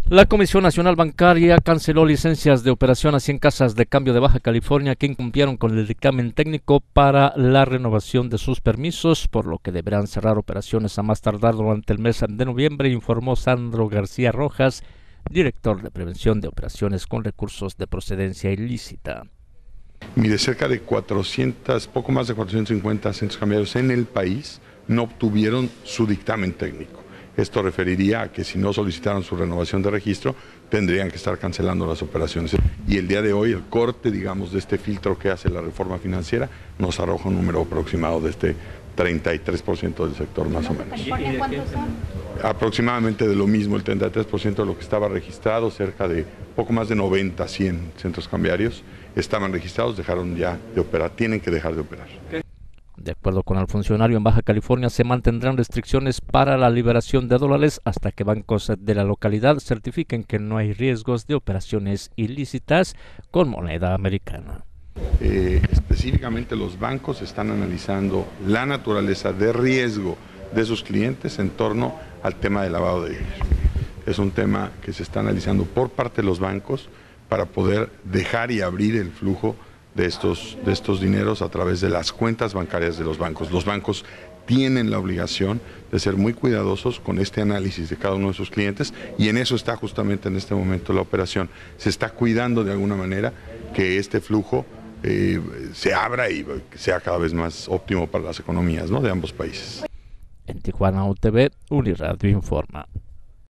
La Comisión Nacional Bancaria canceló licencias de operación a 100 casas de cambio de Baja California que incumplieron con el dictamen técnico para la renovación de sus permisos, por lo que deberán cerrar operaciones a más tardar durante el mes de noviembre, informó Sandro García Rojas, director de Prevención de Operaciones con Recursos de Procedencia Ilícita. Mire, cerca de 400, poco más de 450 centros cambiarios en el país no obtuvieron su dictamen técnico. Esto referiría a que si no solicitaron su renovación de registro, tendrían que estar cancelando las operaciones. Y el día de hoy, el corte, digamos, de este filtro que hace la reforma financiera, nos arroja un número aproximado de este 33% del sector, más o menos. ¿Cuántos son? Aproximadamente de lo mismo, el 33% de lo que estaba registrado, cerca de poco más de 90, 100 centros cambiarios, estaban registrados, dejaron ya de operar, tienen que dejar de operar. De acuerdo con el funcionario, en Baja California se mantendrán restricciones para la liberación de dólares hasta que bancos de la localidad certifiquen que no hay riesgos de operaciones ilícitas con moneda americana. Específicamente los bancos están analizando la naturaleza de riesgo de sus clientes en torno al tema de lavado de dinero. Es un tema que se está analizando por parte de los bancos para poder dejar y abrir el flujo de estos dineros a través de las cuentas bancarias de los bancos. Los bancos tienen la obligación de ser muy cuidadosos con este análisis de cada uno de sus clientes y en eso está justamente en este momento la operación. Se está cuidando de alguna manera que este flujo se abra y sea cada vez más óptimo para las economías, ¿no?, de ambos países. En Tijuana UTV, Uniradio informa.